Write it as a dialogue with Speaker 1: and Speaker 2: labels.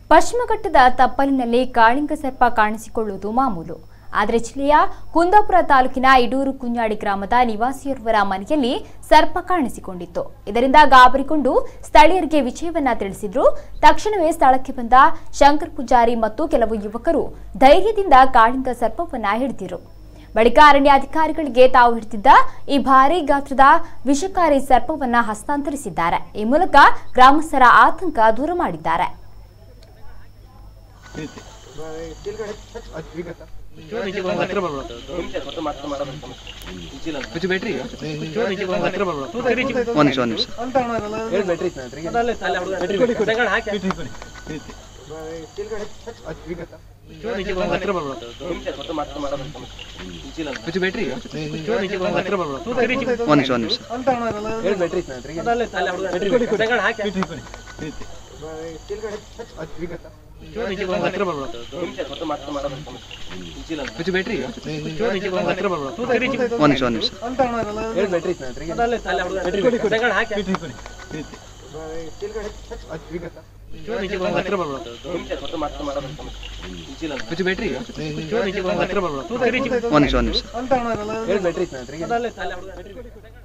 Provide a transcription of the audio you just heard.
Speaker 1: ಪಶ್ಚಿಮ ಘಟ್ಟದ ತಪ್ಪಲಿನಲ್ಲಿ ಕಾಳಿಂಗ ಸರ್ಪ ಕಾಣಿಸಿಕೊಳ್ಳುವುದು ಮಾಮೂಲು. ಆದರೆ ಜಿಲ್ಲೆಯ ಕುಂದಾಪುರ ತಾಲೂಕಿನ ಇಡೂರು ಕುಂಜಾಡಿ ಗ್ರಾಮದ ನಿವಾಸಿಯೋರ್ವರ ಮನೆಯಲ್ಲಿ ಸರ್ಪ ಕಾಣಿಸಿಕೊಂಡಿತ್ತು. ಇದರಿಂದ ಗಾಬರಿಗೊಂಡು ಸ್ಥಳೀಯರಿಗೆ ವಿಷಯವನ್ನ ತಿಳಿಸಿದ್ರು. ತಕ್ಷಣವೇ ಸ್ಥಳಕ್ಕೆ ಬಂದ ಶಂಕರ್ ಪೂಜಾರಿ ಮತ್ತು ಕೆಲವು ಯುವಕರು ಧೈರ್ಯದಿಂದ ಕಾಳಿಂಗ ಸರ್ಪವನ್ನ ಹಿಡಿದಿರು. ಬಳಿಕ ಅರಣ್ಯಾಧಿಕಾರಿಗಳಿಗೆ ತಾವು ಹಿಡಿದಿದ್ದ ಈ ಭಾರೀ ಗಾತ್ರದ ವಿಷಕಾರಿ ಸರ್ಪವನ್ನ ಹಸ್ತಾಂತರಿಸಿದ್ದಾರೆ. ಈ ಮೂಲಕ ಗ್ರಾಮಸ್ಥರ ಆತಂಕ ದೂರ ಮಾಡಿದ್ದಾರೆ.
Speaker 2: ಬ್ಯಾಟ್ರಿ